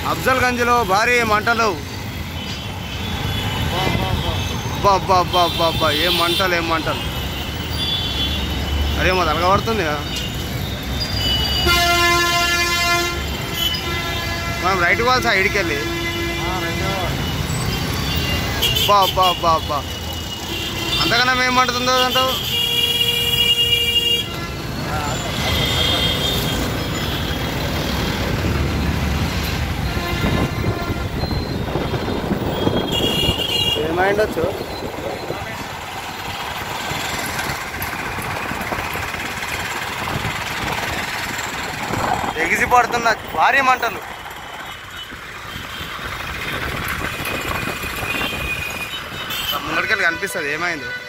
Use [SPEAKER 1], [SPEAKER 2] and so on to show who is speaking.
[SPEAKER 1] అఫ్జల్గంజ్లో భారీ మంటలు. బాబ్బా ఏం మంటలు అదేమో తలగబడుతుంది. మనం రైట్ పోవాలి సార్ ఇడికి వెళ్ళి. బాబ్బా అంతకన్నా ఏం మంటుందో అంటావు. ఏమైండొచ్చు. ఎగిసి పడుతున్న భారీ మంటలు. ముందరికెళ్ళి కనిపిస్తుంది ఏమైందో.